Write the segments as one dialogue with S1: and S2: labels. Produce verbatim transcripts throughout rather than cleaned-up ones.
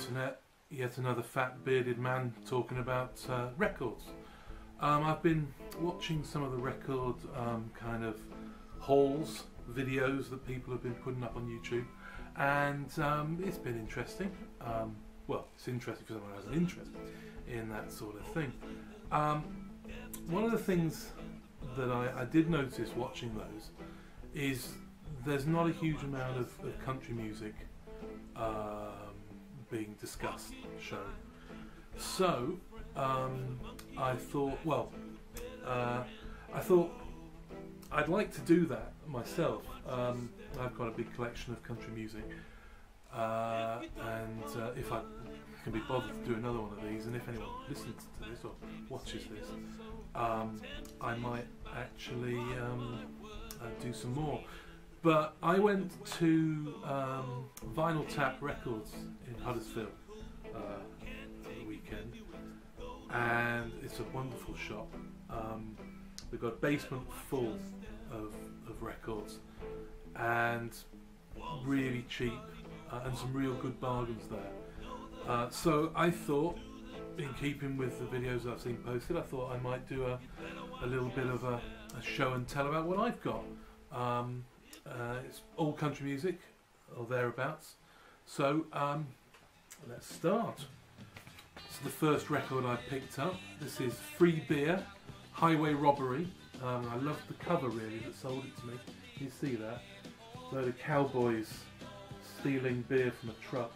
S1: internet, yet another fat bearded man talking about uh, records. Um, I've been watching some of the record um, kind of hauls, videos that people have been putting up on YouTube, and um, it's been interesting. Um, well, it's interesting for someone who has an interest in that sort of thing. Um, one of the things that I, I did notice watching those is there's not a huge amount of, of country music um, being discussed, shown. So um, I thought, well, uh, I thought I'd like to do that myself. Um, I've got a big collection of country music, uh, and uh, if I can be bothered to do another one of these, and if anyone listens to this or watches this, um, I might actually um, uh, do some more. But I went to um, Vinyl Tap Records in Huddersfield uh, for the weekend, and it's a wonderful shop. Um, they've got a basement full of, of records, and really cheap, uh, and some real good bargains there. Uh, so I thought, in keeping with the videos I've seen posted, I thought I might do a, a little bit of a, a show and tell about what I've got. Um, uh, it's all country music, or thereabouts. So um, let's start. This is the first record I picked up. This is Free Beer, Highway Robbery. Um, I love the cover really that sold it to me. You see that? A load of cowboys stealing beer from a truck.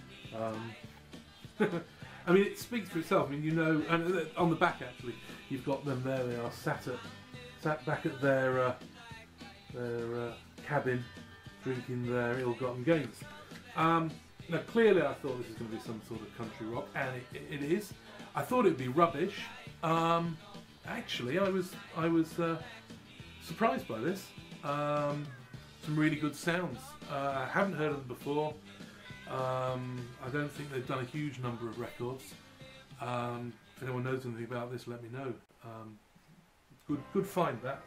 S1: Um, I mean, it speaks for itself. I mean, you know, and on the back actually, you've got them there. They are sat at, sat back at their uh, their uh, cabin, drinking their ill-gotten gains. Um, now, clearly, I thought this was going to be some sort of country rock, and it, it is. I thought it would be rubbish. Um, actually, I was I was uh, surprised by this. Um, some really good sounds. Uh, I haven't heard of them before. Um, I don't think they've done a huge number of records. Um, if anyone knows anything about this, let me know. Um, good, good find that.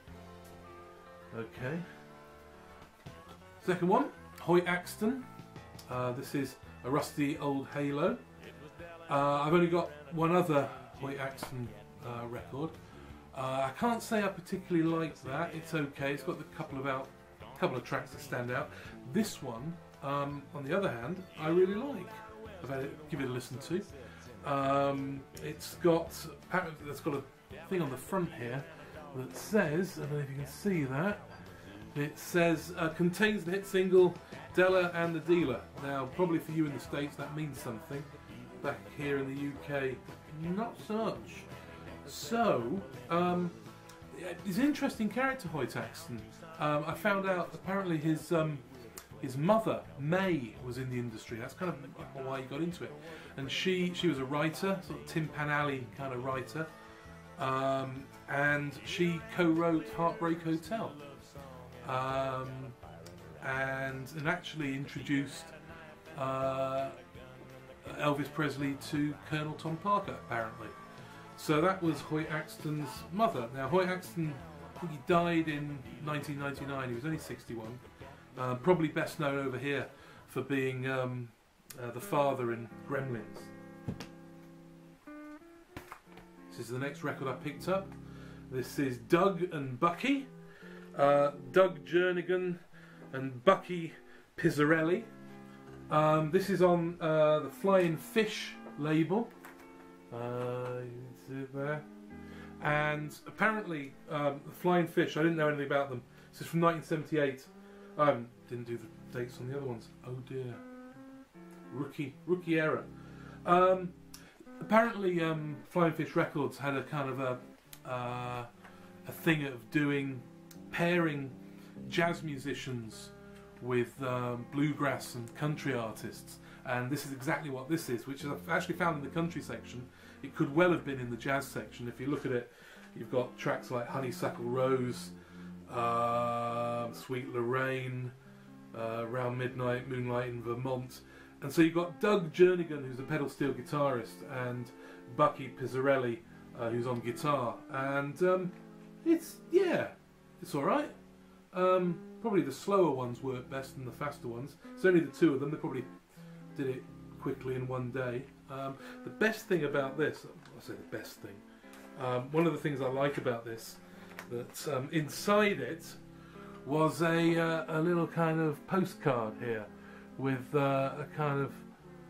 S1: Okay. Second one, Hoyt Axton. Uh, this is a rusty old Halo. Uh, I've only got one other Hoyt Axton uh, record. Uh, I can't say I particularly like that. It's okay. It's got a couple of out, couple of tracks that stand out. This one, Um, on the other hand, I really like. I've had it, give it a listen to. Um, it's got it's got a thing on the front here that says, I don't know if you can see that. It says uh, contains the hit single Della and the Dealer. Now, probably for you in the States that means something. Back here in the U K, not so much. So, um, he's an interesting character, Hoyt Axton. Um, I found out apparently his. Um, His mother, May, was in the industry. That's kind of why he got into it. And she she was a writer, sort of Tim Panally kind of writer. Um, and she co-wrote Heartbreak Hotel. Um, and, and actually introduced uh, Elvis Presley to Colonel Tom Parker, apparently. So that was Hoyt Axton's mother. Now, Hoyt Axton, I think he died in nineteen ninety-nine. He was only sixty-one. Uh, probably best known over here for being um, uh, the father in Gremlins. This is the next record I picked up. This is Doug and Bucky. Uh, Doug Jernigan and Bucky Pizzarelli. Um, this is on uh, the Flying Fish label. Uh, you can see it there. And apparently, um, the Flying Fish, I didn't know anything about them. This is from nineteen seventy-eight. I um, didn't do the dates on the other ones. Oh dear. Rookie, rookie error. Um, apparently, um, Flying Fish Records had a kind of a uh, a thing of doing pairing jazz musicians with um, bluegrass and country artists, and this is exactly what this is, which I've actually found in the country section. It could well have been in the jazz section. If you look at it, you've got tracks like Honeysuckle Rose, Uh, Sweet Lorraine, uh, Round Midnight, Moonlight in Vermont, and so you've got Doug Jernigan, who's a pedal steel guitarist, and Bucky Pizzarelli, uh, who's on guitar, and um, it's yeah, it's all right. Um, probably the slower ones work best than the faster ones. It's only the two of them. They probably did it quickly in one day. Um, the best thing about this, I say the best thing, um, one of the things I like about this, that um, inside it was a, uh, a little kind of postcard here with uh, a kind of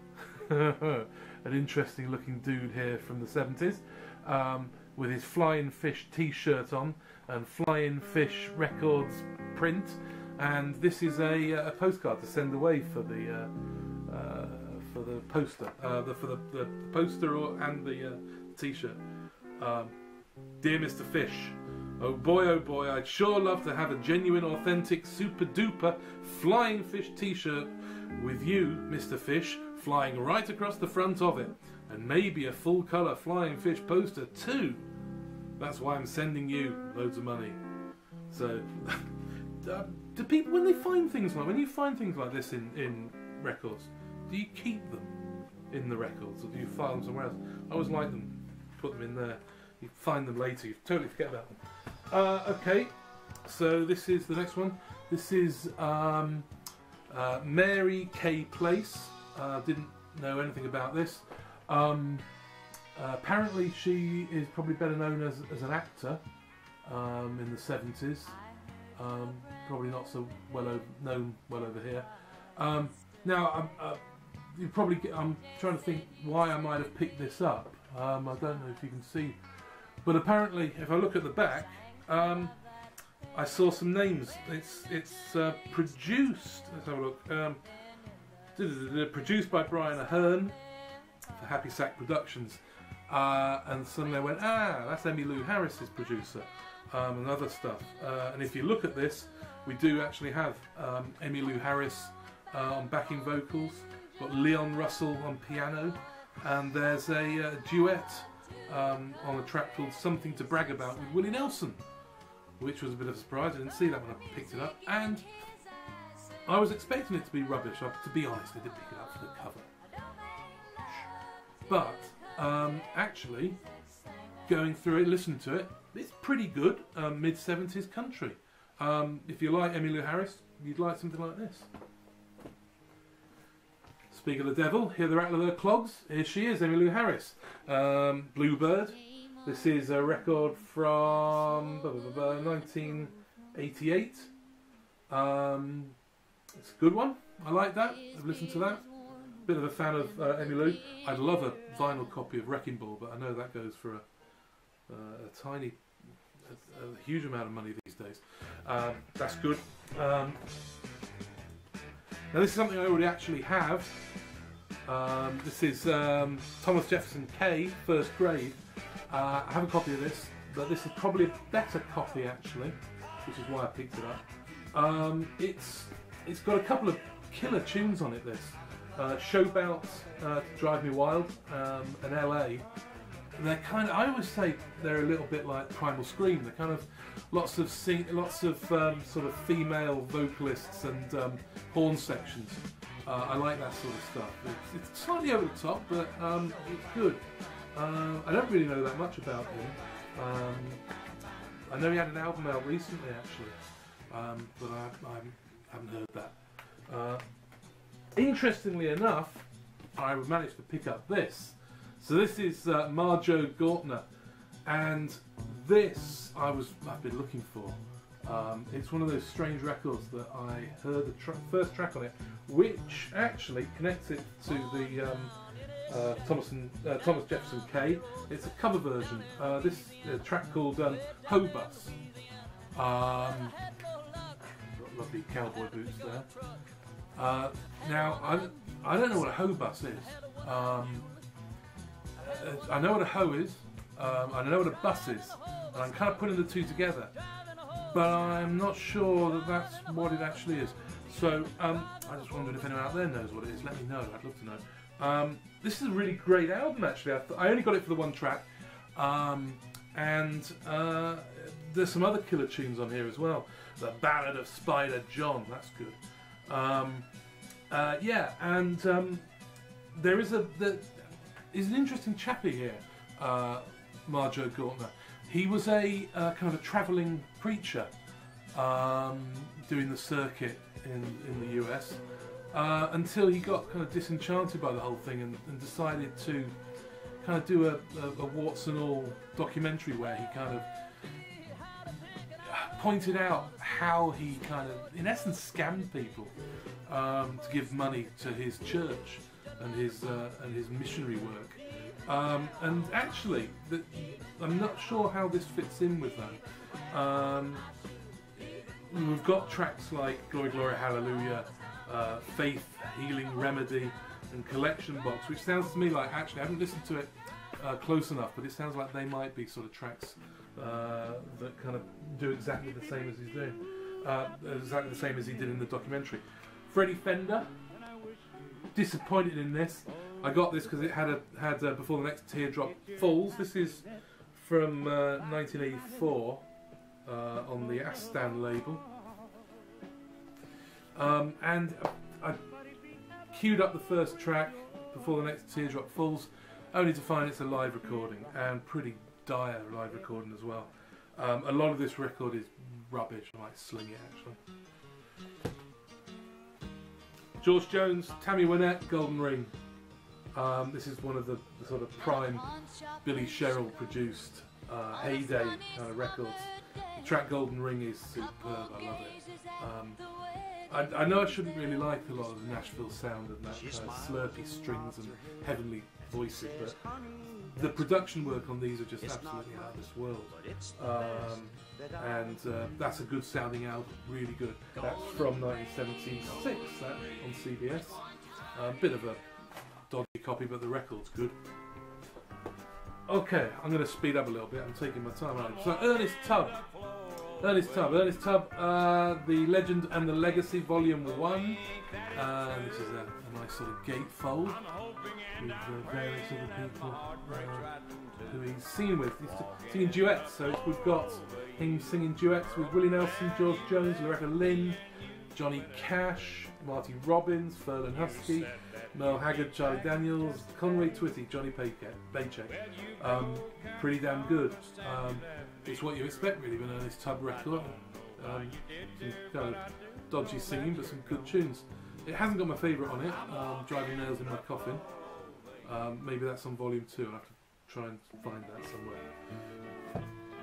S1: an interesting looking dude here from the seventies um, with his Flying Fish t-shirt on and Flying Fish Records print, and this is a, a postcard to send away for the uh, uh, for the poster, uh, the, for the, the poster or, and the uh, t-shirt. Um, Dear Mister Fish, oh boy, oh boy, I'd sure love to have a genuine, authentic, super duper Flying Fish t-shirt with you, Mister Fish, flying right across the front of it. And maybe a full colour Flying Fish poster too. That's why I'm sending you loads of money. So, uh, do people, when they find things like, when you find things like this in, in records, do you keep them in the records or do you file them somewhere else? I always like them, put them in there. You find them later, you totally forget about them. Uh, okay, so this is the next one. This is um, uh, Mary Kay Place. Uh, didn't know anything about this. Um, uh, apparently she is probably better known as, as an actor um, in the seventies. Um, probably not so well over, known well over here. Um, now, I'm, uh, you probably get, I'm trying to think why I might have picked this up. Um, I don't know if you can see. But apparently, if I look at the back, um, I saw some names. It's it's uh, produced. Let's have a look. Um, produced by Brian Ahern for Happy Sack Productions, uh, and suddenly I went, ah, that's Emmylou Harris's producer, um, and other stuff. Uh, and if you look at this, we do actually have um, Emmylou Harris uh, on backing vocals, got Leon Russell on piano, and there's a uh, duet. Um, on a track called Something to Brag About with Willie Nelson, which was a bit of a surprise. I didn't see that when I picked it up, and I was expecting it to be rubbish. I, to be honest, I did pick it up for the cover. But um, actually, going through it, listening to it, it's pretty good um, mid seventies country. Um, if you like Emmylou Harris, you'd like something like this. Speak of the devil, hear the rattle of her clogs. Here she is, Emmylou Harris. Um, Bluebird. This is a record from blah, blah, blah, blah, nineteen eighty-eight. Um, it's a good one. I like that. I've listened to that. Bit of a fan of uh, Emmylou. I'd love a vinyl copy of Wrecking Ball, but I know that goes for a, uh, a tiny, a, a huge amount of money these days. Um, that's good. Um, Now this is something I already actually have. Um, this is um, Thomas Jefferson K, First Grade. Uh, I have a copy of this, but this is probably a better copy actually, which is why I picked it up. Um, it's it's got a couple of killer tunes on it. This uh, Showbout, uh, Drive Me Wild, um, and L A. And they're kind of, I always say they're a little bit like Primal Scream. They're kind of lots of sing, lots of um, sort of female vocalists and um, horn sections. Uh, I like that sort of stuff. It's, it's slightly over the top, but um, it's good. Uh, I don't really know that much about him. Um, I know he had an album out recently, actually, um, but I, I haven't heard that. Uh, interestingly enough, I managed to pick up this. So this is uh, Marjo Gortner, and this I was I've been looking for. Um, it's one of those strange records that I heard the tra first track on it, which actually connects it to the um, uh, Thomas, and, uh, Thomas Jefferson K. It's a cover version. Uh, this uh, track called um, Ho Bus. Um, got lovely cowboy boots there. Uh, now I I don't know what a ho bus is. Um, I know what a hoe is, um, I know what a bus is, and I'm kind of putting the two together, but I'm not sure that that's what it actually is. So um, I just wondered if anyone out there knows what it is. Let me know, I'd love to know. Um, this is a really great album actually. I, I only got it for the one track, um, and uh, there's some other killer tunes on here as well. The Ballad of Spider John, that's good. Um, uh, yeah, and um, there is a... The, He's an interesting chappie here, uh, Marjo Gortner. He was a uh, kind of a travelling preacher um, doing the circuit in, in the U S. uh, until he got kind of disenchanted by the whole thing and, and decided to kind of do a, a, a warts and all documentary where he kind of pointed out how he kind of, in essence, scammed people um, to give money to his church and his uh, and his missionary work. Um, and actually, the, I'm not sure how this fits in with that. Um, we've got tracks like Glory, Glory, Hallelujah, uh, Faith, Healing, Remedy, and Collection Box, which sounds to me like, actually, I haven't listened to it uh, close enough, but it sounds like they might be sort of tracks uh, that kind of do exactly the same as he's doing, uh, exactly the same as he did in the documentary. Freddie Fender, disappointed in this. I got this because it had a had uh, Before the Next Teardrop Falls. This is from uh, nineteen eighty-four uh, on the Astan label, um, and I queued up the first track, Before the Next Teardrop Falls, only to find it's a live recording, and pretty dire live recording as well. Um, a lot of this record is rubbish. I might sling it actually. George Jones, Tammy Wynette, Golden Ring. Um, this is one of the, the sort of prime Billy Sherrill produced uh, heyday kind of records. The track Golden Ring is superb, I love it. Um, I, I know I shouldn't really like a lot of the Nashville sound and that kind of slurpy strings and heavenly voices, but the production work on these are just absolutely out of this world. Um, and uh, that's a good sounding album, really good. That's from nineteen seventy-six, that on C B S. A uh, bit of a dodgy copy, but the record's good. Okay, I'm going to speed up a little bit. I'm taking my time out. So Ernest Tubb, Ernest Tubb, Ernest Tubb, uh, The Legend and the Legacy, Volume One. Uh, this is a, a nice sort of gatefold with uh, various other people uh, who he's singing with. He's singing duets. So we've got him singing duets with Willie Nelson, George Jones, Loretta Lynn, Johnny Cash, Marty Robbins, Ferlin Husky, Merle Haggard, Charlie Daniels, Conway Twitty, Johnny Paycheck. Um, pretty damn good. Um, it's what you expect really with an Ernest Tubb record. Um, some kind of dodgy singing, but some good tunes. It hasn't got my favourite on it, um, Driving Nails in My Coffin. Um, maybe that's on volume two. I'll have to try and find that somewhere.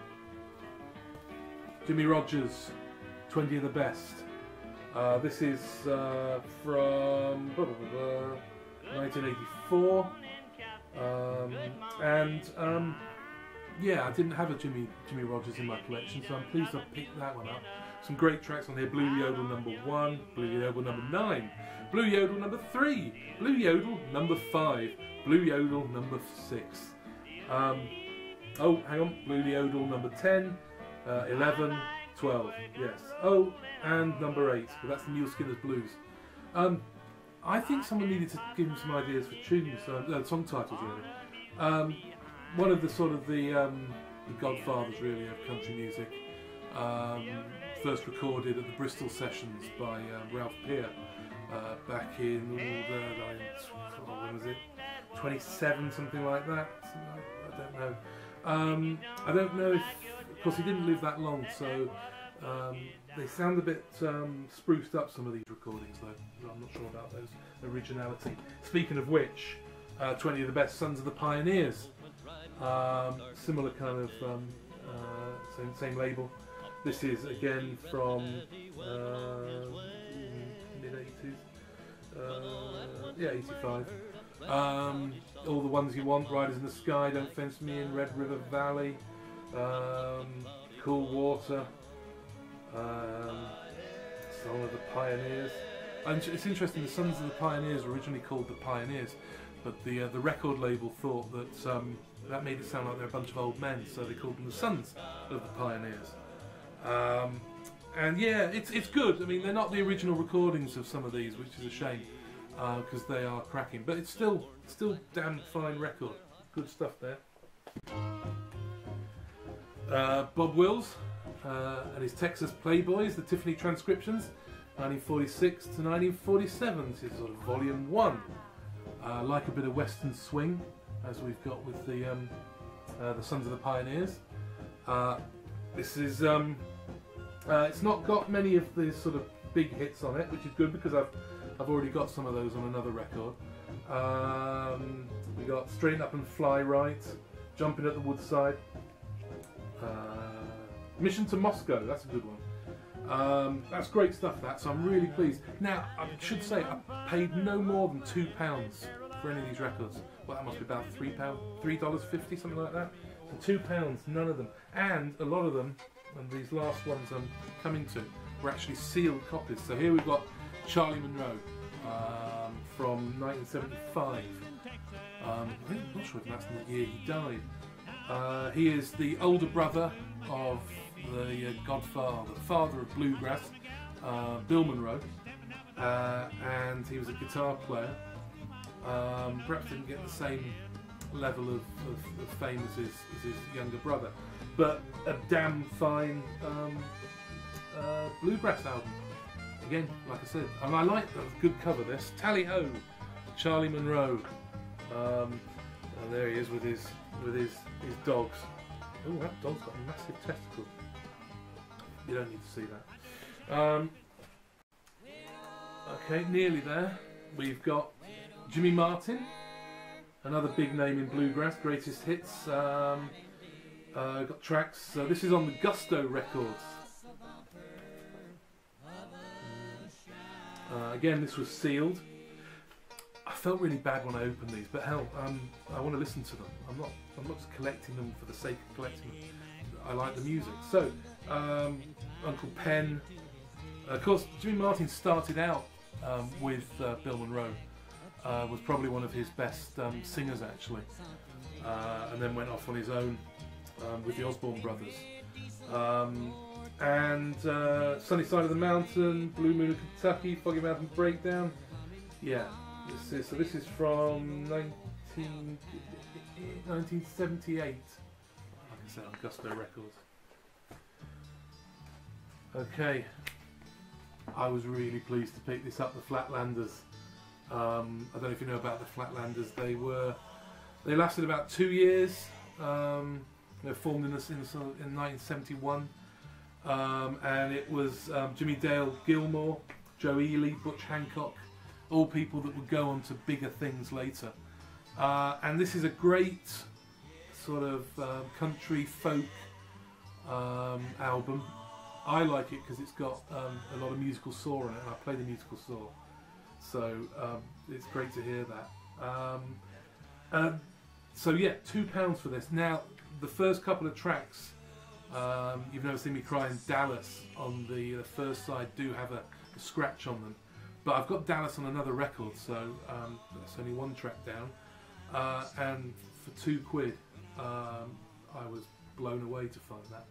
S1: Jimmy Rogers, twenty of the Best. Uh, this is uh, from blah, blah, blah, blah, nineteen eighty-four, um, and um, yeah, I didn't have a Jimmy Jimmy Rogers in my collection, so I'm pleased I picked that one up. Some great tracks on here: Blue Yodel number one, Blue Yodel number nine, Blue Yodel number three, Blue Yodel number five, Blue Yodel number six. Um, oh, hang on, Blue Yodel number ten, uh, eleven, twelve. Yes. Oh, and number eight, but that's the Mule Skinner's Blues. Um, I think someone needed to give him some ideas for tunes, uh, uh, song titles really. Um, one of the sort of the, um, the godfathers really of country music, um, first recorded at the Bristol Sessions by uh, Ralph Peer uh, back in uh, when was it? twenty-seven, something like that. I don't know. Um, I don't know if, of course, he didn't live that long, so. Um, they sound a bit um, spruced up, some of these recordings though. I'm not sure about those originality. Speaking of which, uh, twenty of the Best, Sons of the Pioneers. Um, similar kind of um, uh, same, same label. This is again from uh, mid eighties. Uh, yeah, eighty-five. Um, All the Ones You Want, Riders in the Sky, Don't Fence Me In, Red River Valley, um, Cool Water. Um, Song of the Pioneers. And it's interesting, the Sons of the Pioneers were originally called the Pioneers, but the uh, the record label thought that um, that made it sound like they're a bunch of old men, so they called them the Sons of the Pioneers. Um, and yeah, it's it's good. I mean, they're not the original recordings of some of these, which is a shame, because uh, they are cracking. But it's still still damn fine record. Good stuff there. Uh, Bob Wills. Uh, and his Texas Playboys, the Tiffany Transcriptions, nineteen forty-six to nineteen forty-seven. This is sort of volume one. Uh, like a bit of Western swing, as we've got with the um, uh, the Sons of the Pioneers. Uh, this is um, uh, it's not got many of the sort of big hits on it, which is good because I've I've already got some of those on another record. Um, we got Straighten Up and Fly Right, Jumping at the Woodside, uh, Mission to Moscow, that's a good one. Um, that's great stuff, that, so I'm really pleased. Now, I should say, I paid no more than two pounds for any of these records. Well, that must be about three pounds, three dollars fifty, something like that. So two pounds, none of them. And a lot of them, and these last ones I'm coming to, were actually sealed copies. So here we've got Charlie Monroe um, from nineteen seventy-five. Um, I think, I'm not sure if that's the year he died. Uh, he is the older brother of the uh, Godfather, the father of bluegrass, uh, Bill Monroe, uh, and he was a guitar player. Um, perhaps didn't get the same level of, of, of fame as his, as his younger brother, but a damn fine um, uh, bluegrass album. Again, like I said, and I like the good cover. This Tally Ho, Charlie Monroe. Um, and there he is with his with his his dogs. Oh, that dog's got a massive testicle. You don't need to see that. Um, okay, nearly there. We've got Jimmy Martin, another big name in bluegrass, greatest hits. Um, uh, got tracks. So this is on the Gusto records. Uh, again, this was sealed. I felt really bad when I opened these, but hell, um, I want to listen to them. I'm not. I'm not just collecting them for the sake of collecting them. I like the music. So, um, Uncle Pen. Of course, Jimmy Martin started out um, with uh, Bill Monroe. Uh, was probably one of his best um, singers actually, uh, and then went off on his own um, with the Osborne Brothers. Um, and uh, Sunny Side of the Mountain, Blue Moon of Kentucky, Foggy Mountain Breakdown. Yeah, this is, so this is from nineteen, nineteen seventy-eight. Like I said, on Gusto Records. Okay, I was really pleased to pick this up, the Flatlanders. Um, I don't know if you know about the Flatlanders. They were, they lasted about two years. Um, they were formed in, the, in, the, in nineteen seventy-one, um, and it was um, Jimmy Dale Gilmore, Joe Ely, Butch Hancock, all people that would go on to bigger things later. Uh, and this is a great sort of um, country folk um, album. I like it because it's got um, a lot of musical saw in it, and I play the musical saw. So um, it's great to hear that. Um, um, so yeah, two pounds for this. Now, the first couple of tracks, um, You've Never Seen Me Cry and Dallas on the, the first side do have a, a scratch on them. But I've got Dallas on another record, so um, that's only one track down. Uh, and for two quid, um, I was blown away to find that.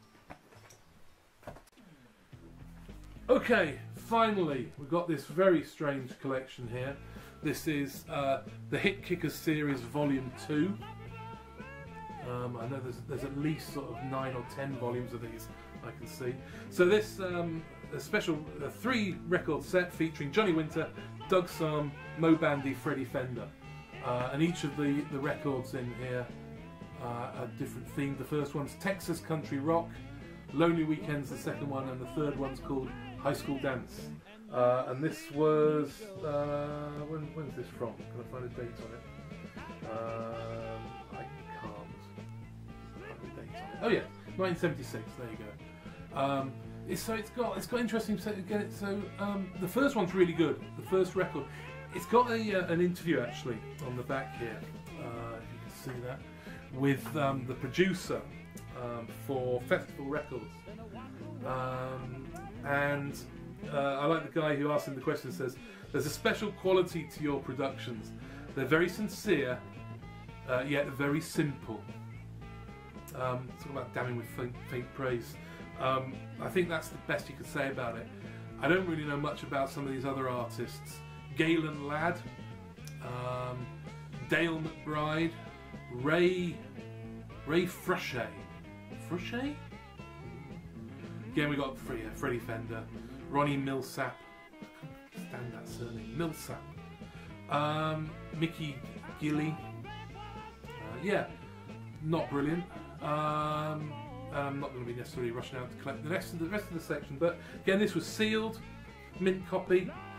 S1: Okay, finally, we've got this very strange collection here. This is uh, the Hit Kickers series Volume two. Um, I know there's, there's at least sort of nine or ten volumes of these, I can see. So this um, a special uh, three record set featuring Johnny Winter, Doug Sahm, Mo Bandy, Freddie Fender. Uh, and each of the, the records in here uh, are different themed. The first one's Texas Country Rock, Lonely Weekends the second one, and the third one's called High School Dance. Uh, and this was, uh, when, when's this from? Can I find a date on it? Um, I can't find a date on it. Oh yeah, nineteen seventy-six, there you go. Um, it's, so it's got, it's got interesting, so, again, so um, the first one's really good, the first record. It's got a, uh, an interview actually on the back here, uh, if you can see that, with um, the producer um, for Festival Records. Um, and uh, I like the guy who asked him the question. Says, "There's a special quality to your productions. They're very sincere, uh, yet very simple." Um, it's all about damning with faint, faint praise. Um, I think that's the best you could say about it. I don't really know much about some of these other artists. Galen Ladd, um, Dale McBride, Ray Ray Frushay. Frushay? Again, we got Freddie, Freddie Fender, Ronnie Millsap. I can't stand that surname. Millsap. Um, Mickey Gilley. Uh, yeah, not brilliant. Um, I'm not going to be necessarily rushing out to collect the rest of the rest of the section, but again, this was sealed, mint copy.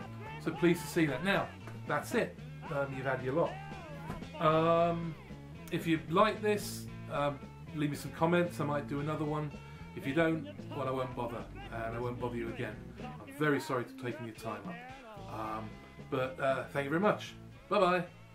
S1: So pleased to see that. Now, that's it. Um, you've had your lot. Um, if you like this, um, leave me some comments. I might do another one. If you don't, well, I won't bother, and I won't bother you again. I'm very sorry for taking your time up. Um, but uh, thank you very much. Bye bye.